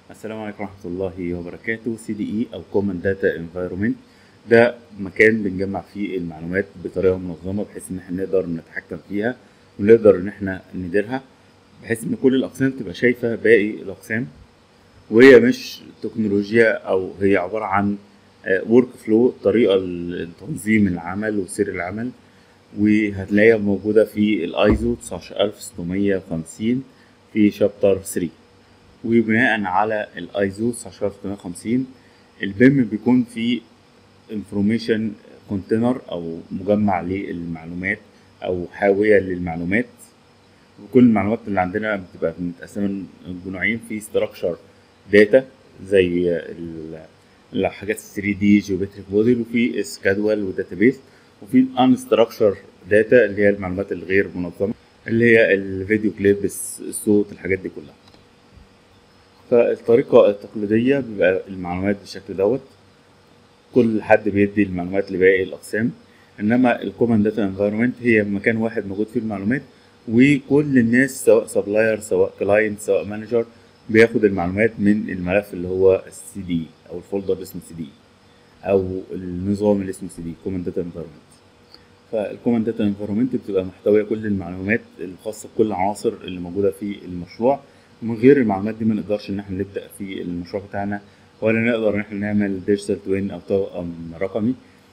السلام عليكم ورحمة الله وبركاته. CDE أو Common Data Environment ده مكان بنجمع فيه المعلومات بطريقة منظمة بحيث إن احنا نقدر نتحكم فيها ونقدر إن احنا نديرها، بحيث إن كل الأقسام تبقى شايفة باقي الأقسام، وهي مش تكنولوجيا أو هي عبارة عن ورك فلو، طريقة لتنظيم العمل وسير العمل. وهتلاقيها موجودة في الايزو 19650 في شابتر 3. وبناء على الايزو 19650 البيم بيكون فيه انفورميشن كونتينر او مجمع للمعلومات او حاوية للمعلومات. وكل المعلومات اللي عندنا بتبقى متقسمة لنوعين: في structure data زي الحاجات 3D geometric model، وفي schedule وداتابيس، وفي unstructured data اللي هي المعلومات الغير منظمة اللي هي الفيديو كليب، الصوت، الحاجات دي كلها. فالطريقة التقليدية بيبقى المعلومات بالشكل دوت، كل حد بيدي المعلومات لباقي الأقسام. إنما الكومن داتا انفايرمنت هي مكان واحد موجود فيه المعلومات، وكل الناس سواء سبلاير سواء كلاينت سواء مانجر بياخد المعلومات من الملف اللي هو السي دي أو الفولدر اللي اسمه سي دي أو النظام اللي اسمه سي دي كومن داتا انفايرمنت. فالكومن داتا انفايرمنت بتبقى محتوية كل المعلومات الخاصة بكل العناصر اللي موجودة في المشروع. من غير المعلومات دي ما نقدرش ان احنا نبدأ في المشروع بتاعنا، ولا نقدر ان احنا نعمل ديجيتال توين او توأم رقمي.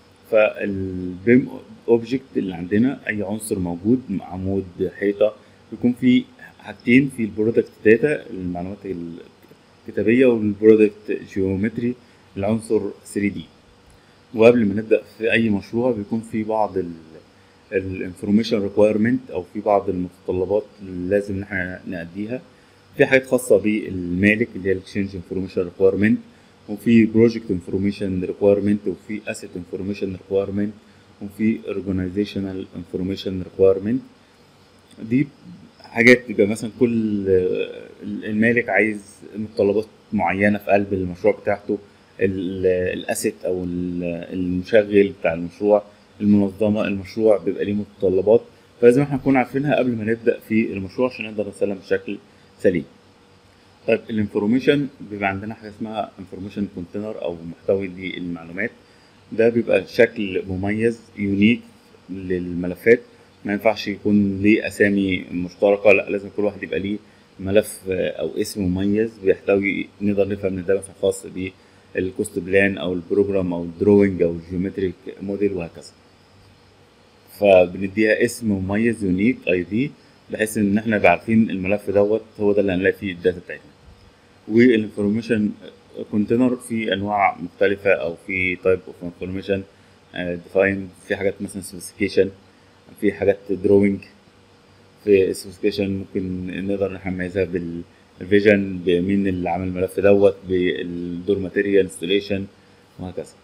فالبيم اوبجكت اللي عندنا اي عنصر موجود، عمود، حيطة، بيكون في حاجتين: في البرودكت داتا المعلومات الكتابية، والبرودكت جيومتري العنصر 3D. وقبل ما نبدأ في أي مشروع بيكون في بعض الانفورميشن ريكويرمنت أو في بعض المتطلبات اللي لازم إن احنا نأديها. في حاجات خاصة بالمالك اللي هي الاكسشينج انفورميشن ريكويرمنت، وفي بروجكت انفورميشن ريكويرمنت، وفي اسيت انفورميشن ريكويرمنت، وفي اورجانيزيشنال انفورميشن ريكويرمنت. دي حاجات تبقى مثلا كل المالك عايز متطلبات معينة في قلب المشروع بتاعته، الاسيت او المشغل بتاع المشروع، المنظمة المشروع بيبقى ليه متطلبات، فلازم احنا نكون عارفينها قبل ما نبدأ في المشروع عشان نقدر نسلم بشكل سليم. طيب الانفورميشن بيبقى عندنا حاجة اسمها انفورميشن كونتينر او محتوي للمعلومات. ده بيبقى شكل مميز يونيك للملفات، ما ينفعش يكون ليه اسامي مشتركة، لا لازم كل واحد يبقى ليه ملف او اسم مميز بيحتوي، نقدر نفهم ان ده مثلا خاص بالكوست بلان او البروجرام او الدروينج او الجيومتريك موديل وهكذا. فبنديها اسم مميز يونيك اي دي، بحيث ان احنا نبقى عارفين الملف دوت هو ده اللي هنلاقي فيه الداتا بتاعتنا. والانفورميشن كونتينر في انواع مختلفه او في تايب اوف انفورميشن ديفاين. في حاجات مثلا سبيسيفيكيشن، في حاجات دروينج. في سبيسيفيكيشن ممكن نقدر ان احنا نميزها بالفيجن، بمين اللي عمل الملف دوت، بالدور ماتيريال انستليشن وهكذا.